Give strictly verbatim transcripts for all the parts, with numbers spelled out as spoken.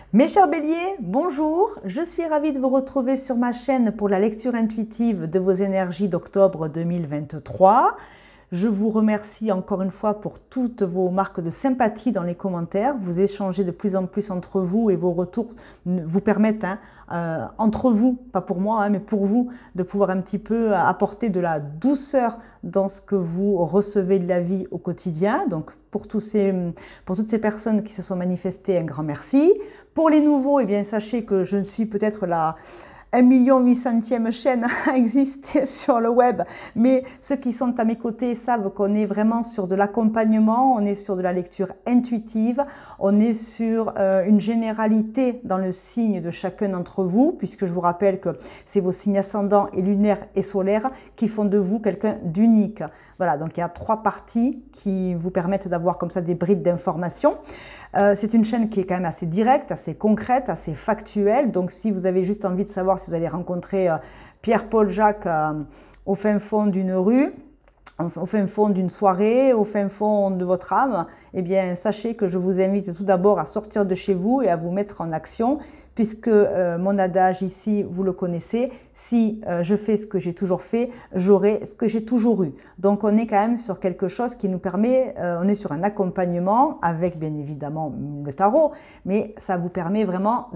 Mes chers béliers, bonjour, je suis ravie de vous retrouver sur ma chaîne pour la lecture intuitive de vos énergies d'octobre deux mille vingt-trois. Je vous remercie encore une fois pour toutes vos marques de sympathie dans les commentaires. Vous échangez de plus en plus entre vous et vos retours vous permettent, hein, euh, entre vous, pas pour moi, hein, mais pour vous, de pouvoir un petit peu apporter de la douceur dans ce que vous recevez de la vie au quotidien. Donc pour, tous ces, pour toutes ces personnes qui se sont manifestées, un grand merci. Pour les nouveaux, eh bien, sachez que je ne suis peut-être la un million huit centième chaîne à exister sur le web, mais ceux qui sont à mes côtés savent qu'on est vraiment sur de l'accompagnement, on est sur de la lecture intuitive, on est sur euh, une généralité dans le signe de chacun d'entre vous, puisque je vous rappelle que c'est vos signes ascendants et lunaires et solaires qui font de vous quelqu'un d'unique. Voilà, donc il y a trois parties qui vous permettent d'avoir comme ça des brides d'informations. Euh, c'est une chaîne qui est quand même assez directe, assez concrète, assez factuelle. Donc si vous avez juste envie de savoir si vous allez rencontrer euh, Pierre-Paul Jacques euh, au fin fond d'une rue, au fin fond d'une soirée, au fin fond de votre âme, eh bien sachez que je vous invite tout d'abord à sortir de chez vous et à vous mettre en action, puisque euh, mon adage ici, vous le connaissez, si euh, je fais ce que j'ai toujours fait, j'aurai ce que j'ai toujours eu. Donc on est quand même sur quelque chose qui nous permet, euh, on est sur un accompagnement avec bien évidemment le tarot, mais ça vous permet vraiment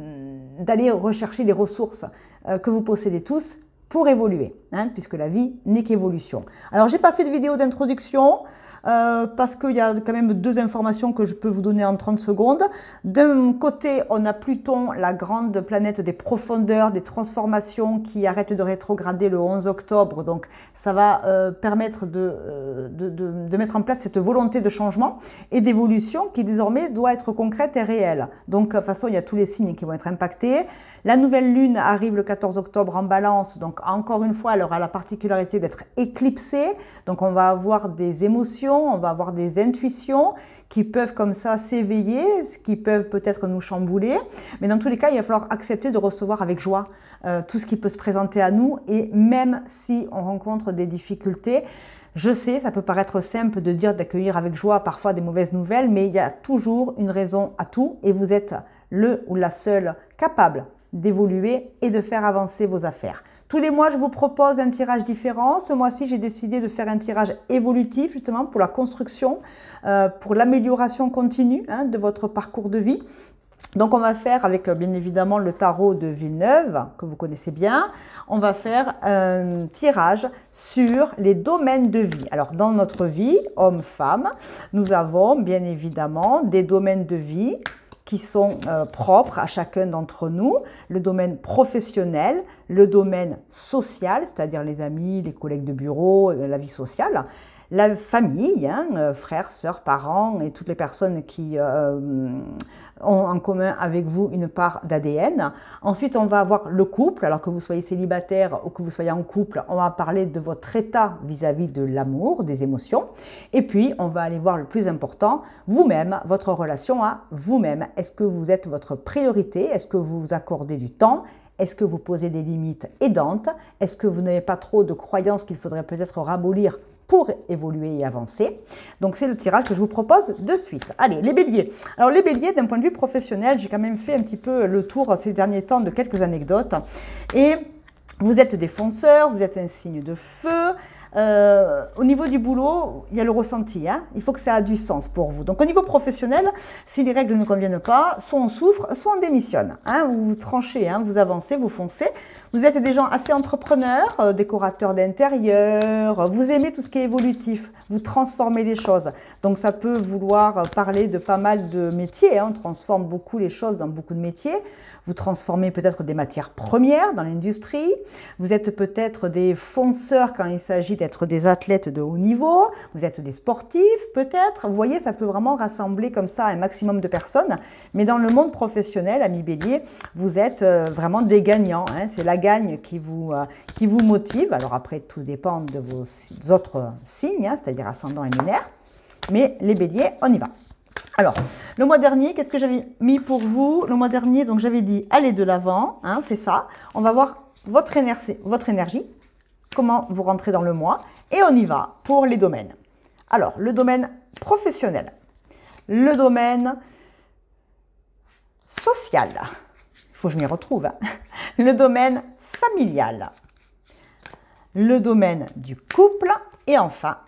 d'aller rechercher les ressources euh, que vous possédez tous pour évoluer, hein, puisque la vie n'est qu'évolution. Alors, j'ai pas fait de vidéo d'introduction euh, parce qu'il y a quand même deux informations que je peux vous donner en trente secondes. D'un côté, on a Pluton, la grande planète des profondeurs, des transformations qui arrête de rétrograder le onze octobre. Donc, ça va euh, permettre de, euh, de, de, de mettre en place cette volonté de changement et d'évolution qui désormais doit être concrète et réelle. Donc, de toute façon, il y a tous les signes qui vont être impactés. La nouvelle lune arrive le quatorze octobre en Balance, donc encore une fois, elle aura la particularité d'être éclipsée. Donc on va avoir des émotions, on va avoir des intuitions qui peuvent comme ça s'éveiller, qui peuvent peut-être nous chambouler. Mais dans tous les cas, il va falloir accepter de recevoir avec joie euh, tout ce qui peut se présenter à nous. Et même si on rencontre des difficultés, je sais, ça peut paraître simple de dire d'accueillir avec joie parfois des mauvaises nouvelles, mais il y a toujours une raison à tout et vous êtes le ou la seule capable d'évoluer et de faire avancer vos affaires. Tous les mois, je vous propose un tirage différent. Ce mois-ci, j'ai décidé de faire un tirage évolutif, justement, pour la construction, euh, pour l'amélioration continue, hein, de votre parcours de vie. Donc, on va faire avec, bien évidemment, le tarot de Villeneuve, que vous connaissez bien. On va faire un tirage sur les domaines de vie. Alors, dans notre vie, homme-femme, nous avons, bien évidemment, des domaines de vie qui sont euh, propres à chacun d'entre nous, le domaine professionnel, le domaine social, c'est-à-dire les amis, les collègues de bureau, la vie sociale, la famille, hein, euh, frères, sœurs, parents et toutes les personnes qui euh, ont en commun avec vous une part d'A D N. Ensuite, on va avoir le couple, alors que vous soyez célibataire ou que vous soyez en couple, on va parler de votre état vis-à-vis de l'amour, des émotions. Et puis, on va aller voir le plus important, vous-même, votre relation à vous-même. Est-ce que vous êtes votre priorité? Est-ce que vous vous accordez du temps? Est-ce que vous posez des limites aidantes? Est-ce que vous n'avez pas trop de croyances qu'il faudrait peut-être rabolir pour évoluer et avancer? Donc c'est le tirage que je vous propose de suite. Allez, les béliers. Alors les béliers, d'un point de vue professionnel, j'ai quand même fait un petit peu le tour ces derniers temps de quelques anecdotes. Et vous êtes des fonceurs, vous êtes un signe de feu. Euh, au niveau du boulot, il y a le ressenti, hein. Il faut que ça a du sens pour vous. Donc au niveau professionnel, si les règles ne conviennent pas, soit on souffre, soit on démissionne, hein. Vous, vous tranchez, hein, vous avancez, vous foncez. Vous êtes des gens assez entrepreneurs, euh, décorateurs d'intérieur, vous aimez tout ce qui est évolutif, vous transformez les choses. Donc ça peut vouloir parler de pas mal de métiers, hein. On transforme beaucoup les choses dans beaucoup de métiers. Vous transformez peut-être des matières premières dans l'industrie. Vous êtes peut-être des fonceurs quand il s'agit d'être des athlètes de haut niveau. Vous êtes des sportifs peut-être. Vous voyez, ça peut vraiment rassembler comme ça un maximum de personnes. Mais dans le monde professionnel, amis bélier, vous êtes vraiment des gagnants, hein. C'est la gagne qui vous, euh, qui vous motive. Alors après, tout dépend de vos autres signes, hein, c'est-à-dire ascendant et lunaire. Mais les béliers, on y va. Alors, le mois dernier, qu'est-ce que j'avais mis pour vous? Le mois dernier, donc j'avais dit, allez de l'avant, hein, c'est ça. On va voir votre énergie, votre énergie, comment vous rentrez dans le mois. Et on y va pour les domaines. Alors, le domaine professionnel, le domaine social. Il faut que je m'y retrouve. Hein. Le domaine familial. Le domaine du couple. Et enfin,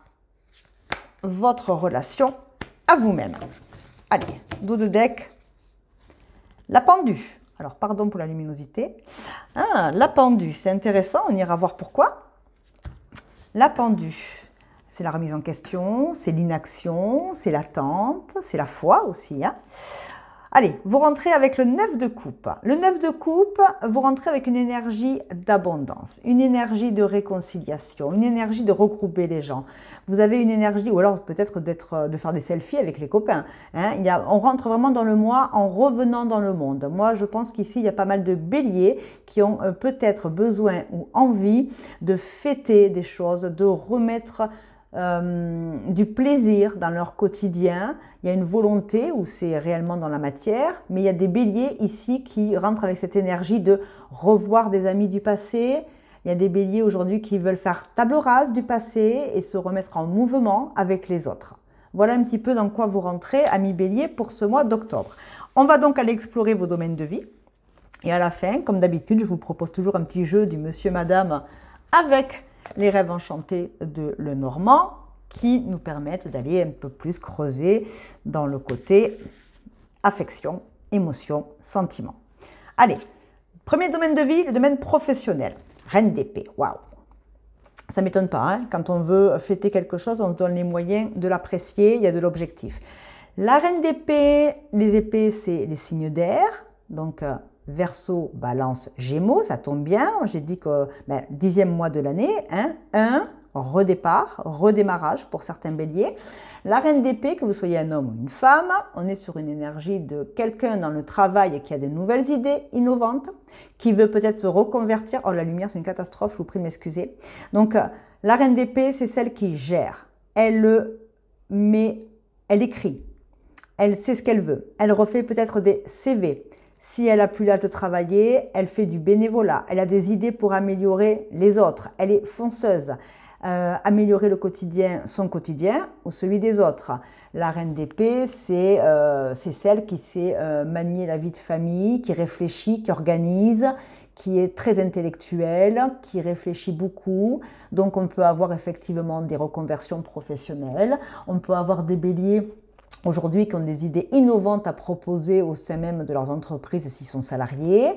votre relation à vous-même. Allez, dos de deck. La pendue. Alors, pardon pour la luminosité. Ah, la pendue, c'est intéressant. On ira voir pourquoi. La pendue. C'est la remise en question, c'est l'inaction, c'est l'attente, c'est la foi aussi. Hein. Allez, vous rentrez avec le neuf de coupe. Le neuf de coupe, vous rentrez avec une énergie d'abondance, une énergie de réconciliation, une énergie de regrouper les gens. Vous avez une énergie, ou alors peut-être d'être, de faire des selfies avec les copains. Hein. Il y a, on rentre vraiment dans le moi en revenant dans le monde. Moi, je pense qu'ici, il y a pas mal de béliers qui ont euh, peut-être besoin ou envie de fêter des choses, de remettre Euh, du plaisir dans leur quotidien. Il y a une volonté où c'est réellement dans la matière, mais il y a des béliers ici qui rentrent avec cette énergie de revoir des amis du passé. Il y a des béliers aujourd'hui qui veulent faire table rase du passé et se remettre en mouvement avec les autres. Voilà un petit peu dans quoi vous rentrez, amis béliers, pour ce mois d'octobre. On va donc aller explorer vos domaines de vie. Et à la fin, comme d'habitude, je vous propose toujours un petit jeu du monsieur, madame, avec les rêves enchantés de Lenormand qui nous permettent d'aller un peu plus creuser dans le côté affection, émotion, sentiment. Allez, premier domaine de vie, le domaine professionnel. Reine d'épée, waouh! Ça ne m'étonne pas, hein? Quand on veut fêter quelque chose, on se donne les moyens de l'apprécier, il y a de l'objectif. La reine d'épée, les épées, c'est les signes d'air, donc Verseau, Balance, Gémeaux, ça tombe bien. J'ai dit que ben, dixième mois de l'année, hein, un, redépart, redémarrage pour certains béliers. La reine d'épée, que vous soyez un homme ou une femme, on est sur une énergie de quelqu'un dans le travail qui a des nouvelles idées innovantes, qui veut peut-être se reconvertir. Oh, la lumière, c'est une catastrophe, je vous prie de m'excuser. Donc, la reine d'épée, c'est celle qui gère. Elle met, elle écrit, elle sait ce qu'elle veut. Elle refait peut-être des C V. Si elle n'a plus l'âge de travailler, elle fait du bénévolat. Elle a des idées pour améliorer les autres. Elle est fonceuse. Euh, améliorer le quotidien, son quotidien ou celui des autres. La reine d'épée, c'est euh, celle qui sait euh, manier la vie de famille, qui réfléchit, qui organise, qui est très intellectuelle, qui réfléchit beaucoup. Donc on peut avoir effectivement des reconversions professionnelles. On peut avoir des béliers aujourd'hui qui ont des idées innovantes à proposer au sein même de leurs entreprises s'ils sont salariés.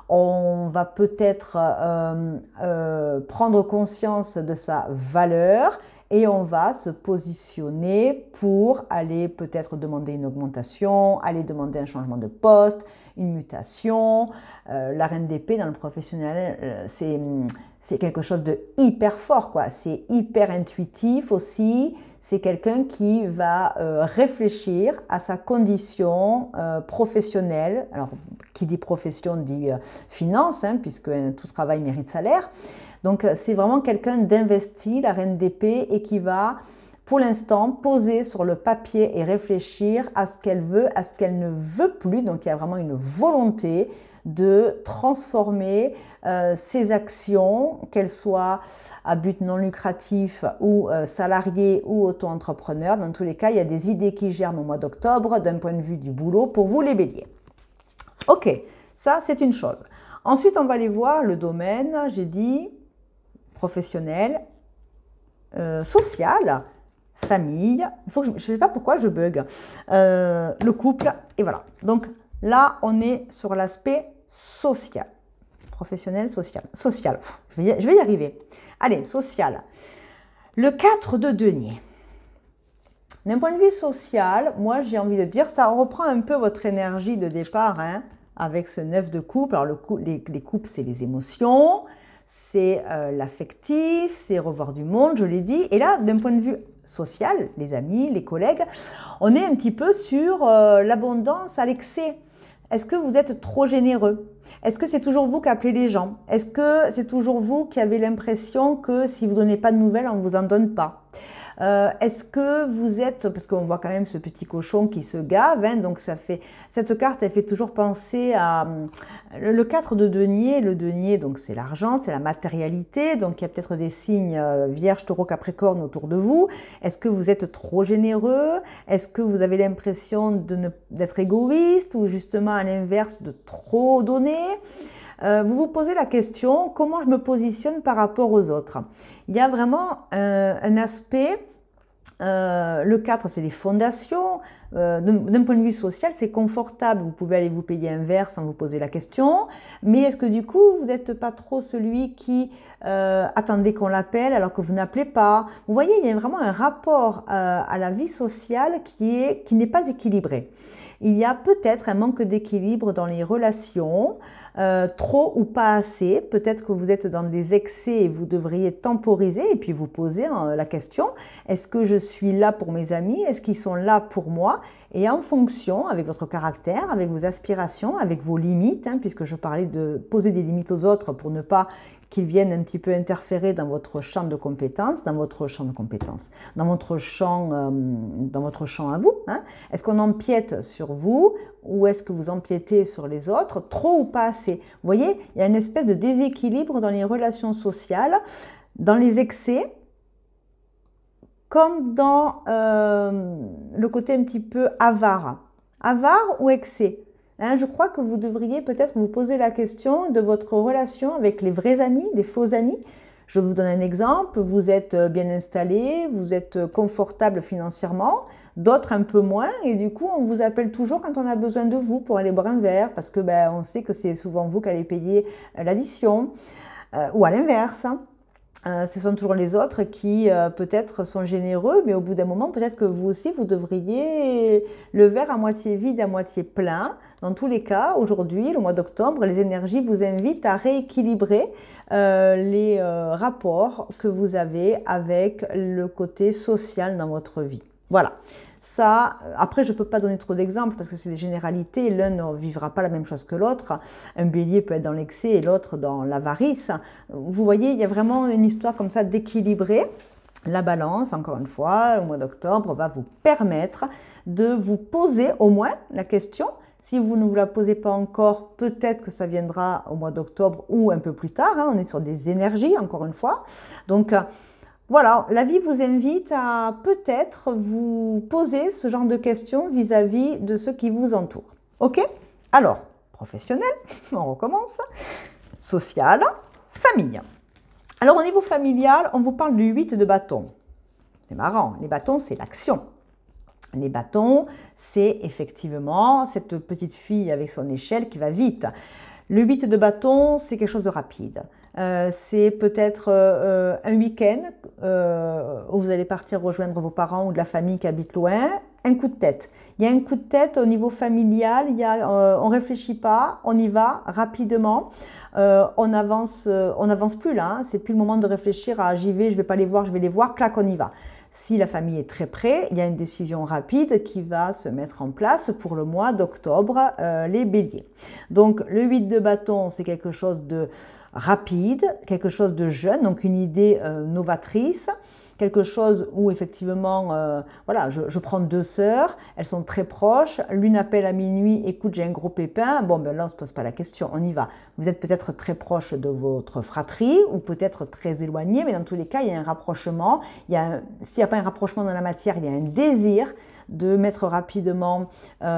On va peut-être euh, euh, prendre conscience de sa valeur et on va se positionner pour aller peut-être demander une augmentation, aller demander un changement de poste, une mutation. Euh, la reine d'épée dans le professionnel, euh, c'est, c'est quelque chose de hyper fort, quoi. C'est hyper intuitif aussi. C'est quelqu'un qui va euh, réfléchir à sa condition euh, professionnelle. Alors, qui dit profession dit euh, finance, hein, puisque euh, tout travail mérite salaire. Donc, c'est vraiment quelqu'un d'investi, la reine d'épée, et qui va, pour l'instant, poser sur le papier et réfléchir à ce qu'elle veut, à ce qu'elle ne veut plus. Donc, il y a vraiment une volonté de transformer euh, ses actions, qu'elles soient à but non lucratif ou euh, salarié ou auto-entrepreneur. Dans tous les cas, il y a des idées qui germent au mois d'octobre d'un point de vue du boulot pour vous les béliers. Ok, ça c'est une chose. Ensuite, on va aller voir le domaine, j'ai dit, professionnel, euh, social, famille. Il faut que je ne sais pas pourquoi je bug. Euh, le couple, et voilà. Donc là, on est sur l'aspect social. Professionnel, social. Social, je vais y, je vais y arriver. Allez, social. Le quatre de denier. D'un point de vue social, moi j'ai envie de dire, ça reprend un peu votre énergie de départ, hein, avec ce neuf de coupe. Alors le coup, les, les coupes, c'est les émotions, c'est euh, l'affectif, c'est revoir du monde, je l'ai dit. Et là, d'un point de vue social, les amis, les collègues, on est un petit peu sur euh, l'abondance à l'excès. Est-ce que vous êtes trop généreux? Est-ce que c'est toujours vous qui appelez les gens? Est-ce que c'est toujours vous qui avez l'impression que si vous ne donnez pas de nouvelles, on ne vous en donne pas? Euh, Est-ce que vous êtes, parce qu'on voit quand même ce petit cochon qui se gave, hein, donc ça fait, cette carte, elle fait toujours penser à le quatre de denier. Le denier, donc c'est l'argent, c'est la matérialité, donc il y a peut-être des signes euh, vierge, taureau, capricorne autour de vous. Est-ce que vous êtes trop généreux? Est-ce que vous avez l'impression d'être égoïste ou justement à l'inverse de trop donner? Euh, vous vous posez la question, comment je me positionne par rapport aux autres? Il y a vraiment euh, un aspect, euh, le quatre c'est les fondations, euh, d'un point de vue social c'est confortable, vous pouvez aller vous payer un verre sans vous poser la question, mais est-ce que du coup vous n'êtes pas trop celui qui euh, attendait qu'on l'appelle alors que vous n'appelez pas? Vous voyez, il y a vraiment un rapport euh, à la vie sociale qui est, qui n'est pas équilibré. Il y a peut-être un manque d'équilibre dans les relations, euh, trop ou pas assez. Peut-être que vous êtes dans des excès et vous devriez temporiser et puis vous poser hein, la question, est-ce que je suis là pour mes amis? Est-ce qu'ils sont là pour moi? Et en fonction, avec votre caractère, avec vos aspirations, avec vos limites, hein, puisque je parlais de poser des limites aux autres pour ne pas qu'ils viennent un petit peu interférer dans votre champ de compétences, dans votre champ de compétences, dans votre champ, euh, dans votre champ à vous. Hein. Est-ce qu'on empiète sur vous ou est-ce que vous empiétez sur les autres, trop ou pas assez? Vous voyez, il y a une espèce de déséquilibre dans les relations sociales, dans les excès, comme dans euh, le côté un petit peu avare. Avare ou excès? Hein, je crois que vous devriez peut-être vous poser la question de votre relation avec les vrais amis, les faux amis. Je vous donne un exemple, vous êtes bien installé, vous êtes confortable financièrement, d'autres un peu moins, et du coup on vous appelle toujours quand on a besoin de vous pour aller boire un verre, parce que ben, on sait que c'est souvent vous qui allez payer l'addition, euh, ou à l'inverse. Hein. Euh, ce sont toujours les autres qui euh, peut-être sont généreux, mais au bout d'un moment, peut-être que vous aussi, vous devriez le verre à moitié vide, à moitié plein. Dans tous les cas, aujourd'hui, le mois d'octobre, les énergies vous invitent à rééquilibrer euh, les euh, rapports que vous avez avec le côté social dans votre vie. Voilà. Ça, après, je ne peux pas donner trop d'exemples parce que c'est des généralités. L'un ne vivra pas la même chose que l'autre. Un bélier peut être dans l'excès et l'autre dans l'avarice. Vous voyez, il y a vraiment une histoire comme ça d'équilibrer. La balance, encore une fois, au mois d'octobre, va vous permettre de vous poser au moins la question. Si vous ne vous la posez pas encore, peut-être que ça viendra au mois d'octobre ou un peu plus tard. Hein. On est sur des énergies, encore une fois. Donc, voilà, la vie vous invite à peut-être vous poser ce genre de questions vis-à-vis de ceux qui vous entourent. Ok? Alors, professionnel, on recommence. Social, famille. Alors au niveau familial, on vous parle du huit de bâton. C'est marrant, les bâtons, c'est l'action. Les bâtons, c'est effectivement cette petite fille avec son échelle qui va vite. Le huit de bâton, c'est quelque chose de rapide. Euh, c'est peut-être euh, un week-end euh, où vous allez partir rejoindre vos parents ou de la famille qui habite loin. Un coup de tête. Il y a un coup de tête au niveau familial, il y a, euh, on ne réfléchit pas, on y va rapidement. Euh, on avance, euh, on n'avance plus là, hein, c'est plus le moment de réfléchir à j'y vais, je ne vais pas les voir, je vais les voir, clac, on y va. Si la famille est très près, il y a une décision rapide qui va se mettre en place pour le mois d'octobre, euh, les béliers. Donc le huit de bâton, c'est quelque chose de rapide, quelque chose de jeune, donc une idée euh, novatrice, quelque chose où effectivement, euh, voilà, je, je prends deux sœurs, elles sont très proches, l'une appelle à minuit, écoute, j'ai un gros pépin, bon ben là on ne se pose pas la question, on y va. Vous êtes peut-être très proche de votre fratrie ou peut-être très éloigné, mais dans tous les cas, il y a un rapprochement, il y a, s'il n'y a pas un rapprochement dans la matière, il y a un désir de mettre rapidement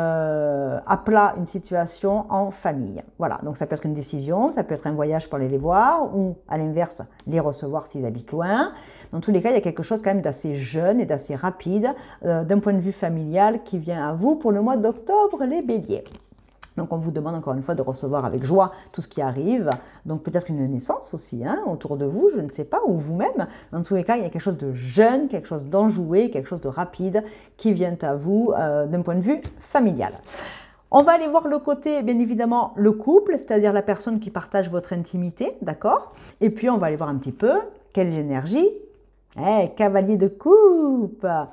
euh, à plat une situation en famille. Voilà, donc ça peut être une décision, ça peut être un voyage pour aller les voir ou à l'inverse, les recevoir s'ils habitent loin. Dans tous les cas, il y a quelque chose quand même d'assez jeune et d'assez rapide euh, d'un point de vue familial qui vient à vous pour le mois d'octobre, les béliers. Donc on vous demande encore une fois de recevoir avec joie tout ce qui arrive. Donc peut-être une naissance aussi hein, autour de vous, je ne sais pas, ou vous-même. Dans tous les cas, il y a quelque chose de jeune, quelque chose d'enjoué, quelque chose de rapide qui vient à vous euh, d'un point de vue familial. On va aller voir le côté, bien évidemment, le couple, c'est-à-dire la personne qui partage votre intimité, d'accord? Et puis on va aller voir un petit peu quelles énergies. Eh, cavalier de coupe.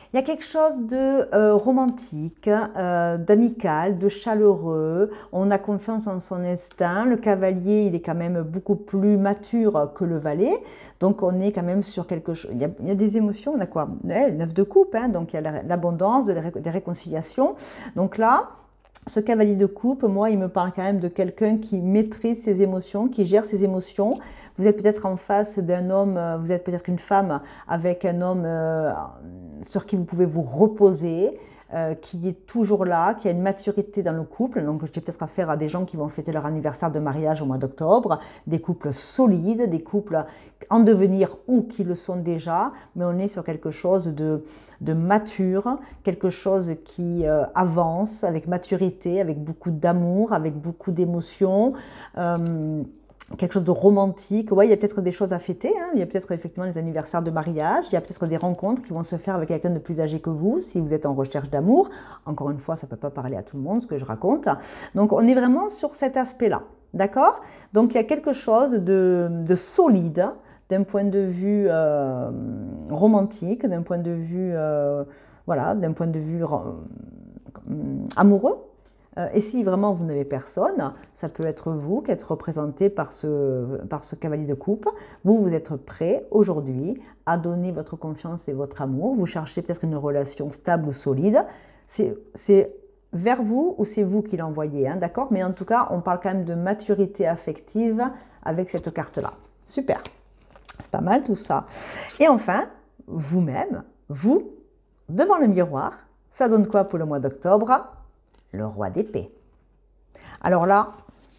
Il y a quelque chose de euh, romantique, euh, d'amical, de chaleureux. On a confiance en son instinct. Le cavalier, il est quand même beaucoup plus mature que le valet. Donc, on est quand même sur quelque chose. Il y a, il y a des émotions. On a quoi? Ouais, le neuf de coupe. Hein, donc, il y a l'abondance, de la, des réconciliations. Donc là, ce cavalier de coupe, moi, il me parle quand même de quelqu'un qui maîtrise ses émotions, qui gère ses émotions. Vous êtes peut-être en face d'un homme, vous êtes peut-être une femme avec un homme euh, sur qui vous pouvez vous reposer, euh, qui est toujours là, qui a une maturité dans le couple. Donc, j'ai peut-être affaire à des gens qui vont fêter leur anniversaire de mariage au mois d'octobre, des couples solides, des couples en devenir ou qui le sont déjà, mais on est sur quelque chose de, de mature, quelque chose qui euh, avance avec maturité, avec beaucoup d'amour, avec beaucoup d'émotions. Euh, quelque chose de romantique. Ouais, il y a peut-être des choses à fêter, hein. Il y a peut-être effectivement les anniversaires de mariage, il y a peut-être des rencontres qui vont se faire avec quelqu'un de plus âgé que vous, si vous êtes en recherche d'amour. Encore une fois, ça ne peut pas parler à tout le monde, ce que je raconte. Donc, on est vraiment sur cet aspect-là, d'accord? Donc, il y a quelque chose de, de solide, d'un point de vue euh, romantique, d'un point de vue, euh, voilà, d'un point de vue euh, amoureux. Et si vraiment vous n'avez personne, ça peut être vous qui êtes représenté par ce, par ce cavalier de coupe. Vous, vous êtes prêt aujourd'hui à donner votre confiance et votre amour. Vous cherchez peut-être une relation stable ou solide. C'est vers vous ou c'est vous qui l'envoyez, hein, d'accord? Mais en tout cas, on parle quand même de maturité affective avec cette carte-là. Super, c'est pas mal tout ça. Et enfin, vous-même, vous, devant le miroir, ça donne quoi pour le mois d'octobre? Le roi d'épée. Alors là,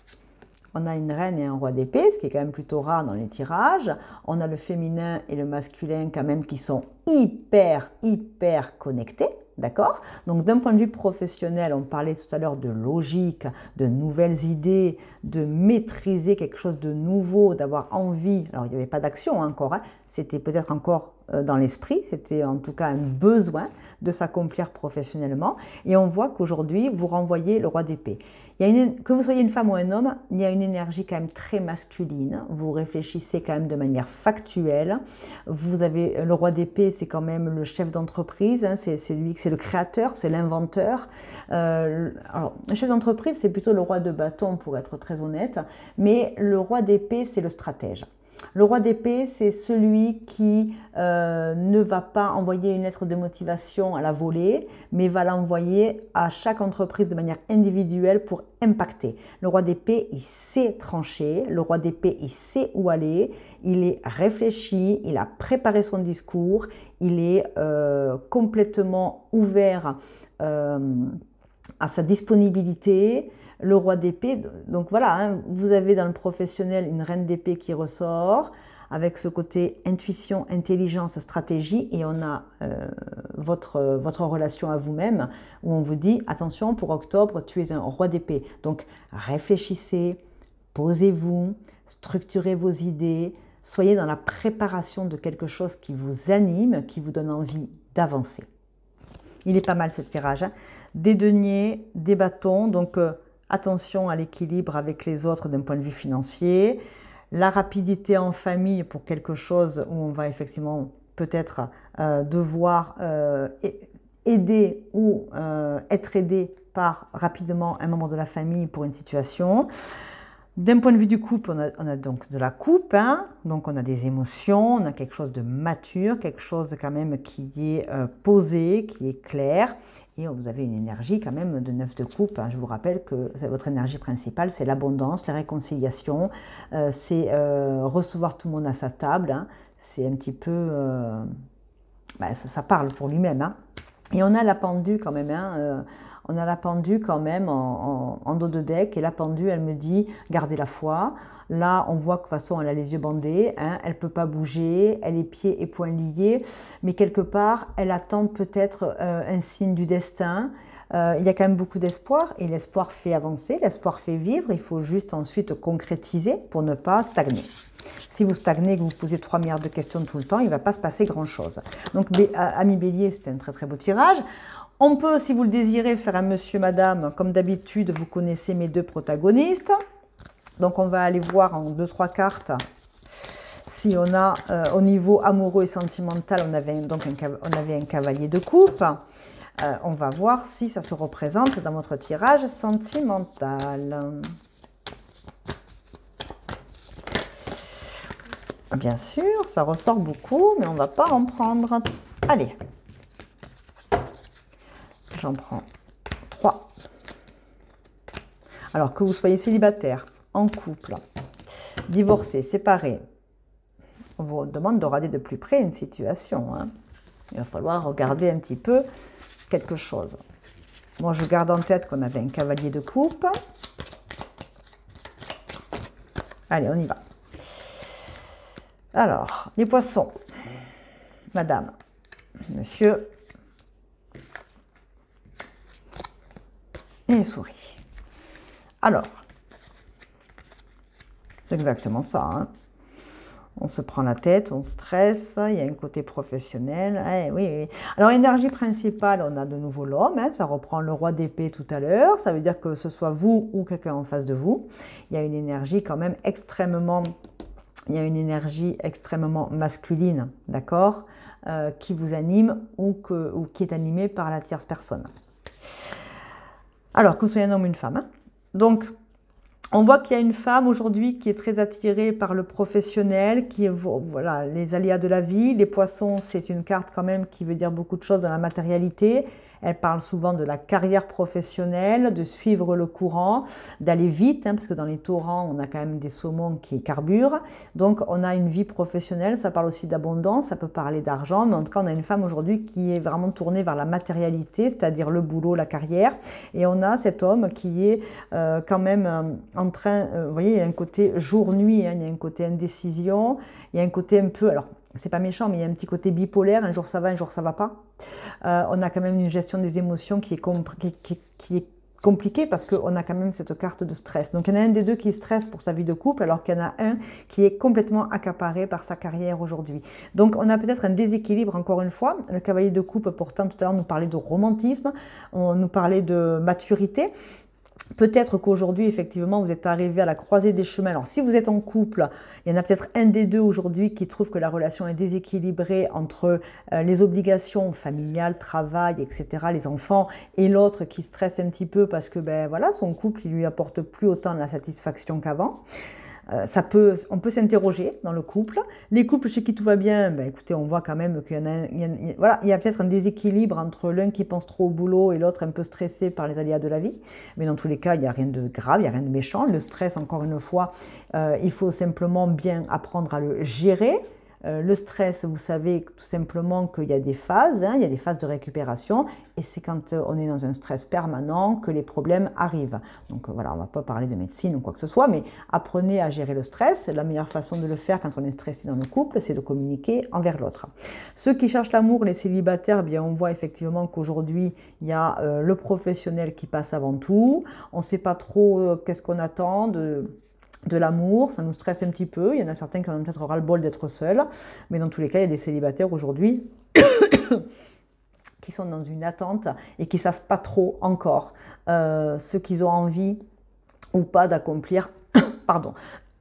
on a une reine et un roi d'épée, ce qui est quand même plutôt rare dans les tirages. On a le féminin et le masculin quand même qui sont hyper, hyper connectés. D'accord? Donc d'un point de vue professionnel, on parlait tout à l'heure de logique, de nouvelles idées, de maîtriser quelque chose de nouveau, d'avoir envie. Alors il n'y avait pas d'action encore, hein. C'était peut-être encore dans l'esprit, c'était en tout cas un besoin de s'accomplir professionnellement. Et on voit qu'aujourd'hui, vous renvoyez le roi d'épée. Il y a une, que vous soyez une femme ou un homme, il y a une énergie quand même très masculine. Vous réfléchissez quand même de manière factuelle. Vous avez le roi d'épée, c'est quand même le chef d'entreprise, hein, c'est lui, c'est le créateur, c'est l'inventeur. Euh, alors, le chef d'entreprise, c'est plutôt le roi de bâton pour être très honnête, mais le roi d'épée, c'est le stratège. Le roi d'épée, c'est celui qui euh, ne va pas envoyer une lettre de motivation à la volée, mais va l'envoyer à chaque entreprise de manière individuelle pour impacter. Le roi d'épée, il sait trancher, le roi d'épée, il sait où aller, il est réfléchi, il a préparé son discours, il est euh, complètement ouvert euh, à sa disponibilité. Le roi d'épée, donc voilà, hein, vous avez dans le professionnel une reine d'épée qui ressort avec ce côté intuition, intelligence, stratégie, et on a euh, votre, votre relation à vous-même où on vous dit attention, pour octobre, tu es un roi d'épée. Donc réfléchissez, posez-vous, structurez vos idées, soyez dans la préparation de quelque chose qui vous anime, qui vous donne envie d'avancer. Il est pas mal ce tirage, hein. Des deniers, des bâtons, donc euh, attention à l'équilibre avec les autres d'un point de vue financier, la rapidité en famille pour quelque chose où on va effectivement peut-être euh, devoir euh, aider ou euh, être aidé par rapidement un membre de la famille pour une situation. D'un point de vue du couple, on a, on a donc de la coupe, hein, donc on a des émotions, on a quelque chose de mature, quelque chose quand même qui est euh, posé, qui est clair, et vous avez une énergie quand même de neuf de coupe, hein. Je vous rappelle que votre énergie principale, c'est l'abondance, la réconciliation, euh, c'est euh, recevoir tout le monde à sa table, hein. C'est un petit peu, euh, bah, ça, ça parle pour lui-même, hein. Et on a la pendule quand même, hein, euh, on a la pendule quand même en, en, en dos de deck, et la pendule, elle me dit gardez la foi. Là, on voit que de toute façon, elle a les yeux bandés, hein, elle ne peut pas bouger, elle est pieds et poings liés, mais quelque part, elle attend peut-être euh, un signe du destin. Euh, il y a quand même beaucoup d'espoir, et l'espoir fait avancer, l'espoir fait vivre, il faut juste ensuite concrétiser pour ne pas stagner. Si vous stagnez et que vous posez trois milliards de questions tout le temps, il ne va pas se passer grand-chose. Donc, ami Bélier, c'était un très très beau tirage. On peut, si vous le désirez, faire un monsieur, madame. Comme d'habitude, vous connaissez mes deux protagonistes. Donc, on va aller voir en deux, trois cartes si on a euh, au niveau amoureux et sentimental, on avait donc un, on avait un cavalier de coupe. Euh, on va voir si ça se représente dans votre tirage sentimental. Bien sûr, ça ressort beaucoup, mais on ne va pas en prendre. Allez, j'en prends trois. Alors que vous soyez célibataire, en couple, divorcé, séparé, on vous demande de regarder de plus près une situation. Hein. Il va falloir regarder un petit peu quelque chose. Moi, je garde en tête qu'on avait un cavalier de coupe. Allez, on y va. Alors, les poissons, madame, monsieur, et les souris. Alors, c'est exactement ça. Hein. On se prend la tête, on stresse, il y a un côté professionnel. Eh, oui, oui. Alors, énergie principale, on a de nouveau l'homme. Hein, ça reprend le roi d'épée tout à l'heure. Ça veut dire que ce soit vous ou quelqu'un en face de vous. Il y a une énergie quand même extrêmement... Il y a une énergie extrêmement masculine, d'accord, euh, qui vous anime ou, que, ou qui est animée par la tierce personne. Alors, que vous soyez un homme ou une femme. Hein. Donc, on voit qu'il y a une femme aujourd'hui qui est très attirée par le professionnel, qui est, voilà, les aléas de la vie. Les poissons, c'est une carte quand même qui veut dire beaucoup de choses dans la matérialité. Elle parle souvent de la carrière professionnelle, de suivre le courant, d'aller vite, hein, parce que dans les torrents, on a quand même des saumons qui carburent. Donc, on a une vie professionnelle, ça parle aussi d'abondance, ça peut parler d'argent, mais en tout cas, on a une femme aujourd'hui qui est vraiment tournée vers la matérialité, c'est-à-dire le boulot, la carrière. Et on a cet homme qui est euh, quand même euh, en train, euh, vous voyez, il y a un côté jour-nuit, hein, il y a un côté indécision, il y a un côté un peu, alors, c'est pas méchant, mais il y a un petit côté bipolaire, un jour ça va, un jour ça va pas. Euh, on a quand même une gestion des émotions qui est, qui, qui, qui est compliquée parce qu'on a quand même cette carte de stress. Donc il y en a un des deux qui stresse pour sa vie de couple, alors qu'il y en a un qui est complètement accaparé par sa carrière aujourd'hui. Donc on a peut-être un déséquilibre encore une fois. Le cavalier de coupe, pourtant tout à l'heure nous parlait de romantisme, on nous parlait de maturité. Peut-être qu'aujourd'hui, effectivement, vous êtes arrivé à la croisée des chemins. Alors, si vous êtes en couple, il y en a peut-être un des deux aujourd'hui qui trouve que la relation est déséquilibrée entre euh, les obligations familiales, travail, et cetera, les enfants, et l'autre qui stresse un petit peu parce que, ben voilà, son couple, il lui apporte plus autant de la satisfaction qu'avant. Euh, ça peut, on peut s'interroger dans le couple. Les couples chez qui tout va bien, ben écoutez, on voit quand même qu'il y en a, il y a, voilà, il y a peut-être un déséquilibre entre l'un qui pense trop au boulot et l'autre un peu stressé par les aléas de la vie. Mais dans tous les cas, il n'y a rien de grave, il n'y a rien de méchant. Le stress, encore une fois, euh, il faut simplement bien apprendre à le gérer. Euh, le stress, vous savez tout simplement qu'il y a des phases, hein, il y a des phases de récupération et c'est quand euh, on est dans un stress permanent que les problèmes arrivent. Donc euh, voilà, on ne va pas parler de médecine ou quoi que ce soit, mais apprenez à gérer le stress. La meilleure façon de le faire quand on est stressé dans le couple, c'est de communiquer envers l'autre. Ceux qui cherchent l'amour, les célibataires, eh bien, on voit effectivement qu'aujourd'hui, il y a euh, le professionnel qui passe avant tout. On ne sait pas trop euh, qu'est-ce qu'on attend de... de l'amour, ça nous stresse un petit peu. Il y en a certains qui ont peut-être ras-le-bol d'être seuls, mais dans tous les cas, il y a des célibataires aujourd'hui qui sont dans une attente et qui ne savent pas trop encore euh, ce qu'ils ont envie ou pas d'accomplir. Pardon.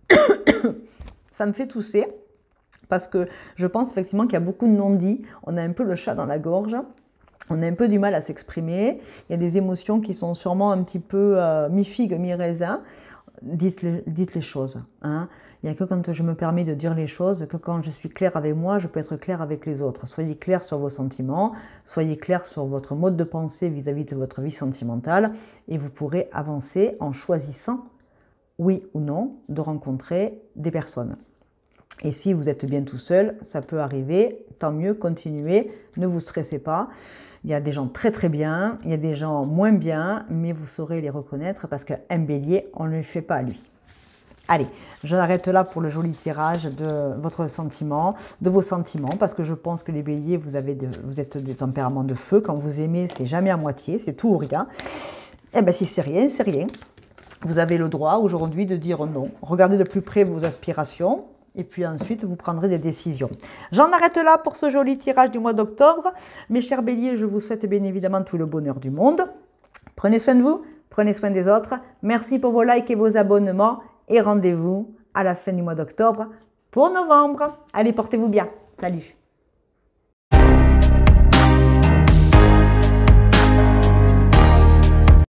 Ça me fait tousser parce que je pense effectivement qu'il y a beaucoup de non-dits. On a un peu le chat dans la gorge. On a un peu du mal à s'exprimer. Il y a des émotions qui sont sûrement un petit peu euh, mi-figue, mi-raisin. Dites, le, dites les choses. Hein. Il n'y a que quand je me permets de dire les choses, que quand je suis claire avec moi, je peux être claire avec les autres. Soyez clair sur vos sentiments, soyez clair sur votre mode de pensée vis-à-vis de votre vie sentimentale et vous pourrez avancer en choisissant, oui ou non, de rencontrer des personnes. Et si vous êtes bien tout seul, ça peut arriver, tant mieux, continuez, ne vous stressez pas. Il y a des gens très très bien, il y a des gens moins bien, mais vous saurez les reconnaître parce qu'un bélier, on ne le fait pas à lui. Allez, j'arrête là pour le joli tirage de votre sentiment, de vos sentiments, parce que je pense que les béliers, vous, avez de, vous êtes des tempéraments de feu. Quand vous aimez, c'est jamais à moitié, c'est tout ou rien. Eh bien, si c'est rien, c'est rien. Vous avez le droit aujourd'hui de dire non. Regardez de plus près vos aspirations. Et puis ensuite, vous prendrez des décisions. J'en arrête là pour ce joli tirage du mois d'octobre. Mes chers béliers, je vous souhaite bien évidemment tout le bonheur du monde. Prenez soin de vous, prenez soin des autres. Merci pour vos likes et vos abonnements. Et rendez-vous à la fin du mois d'octobre pour novembre. Allez, portez-vous bien. Salut!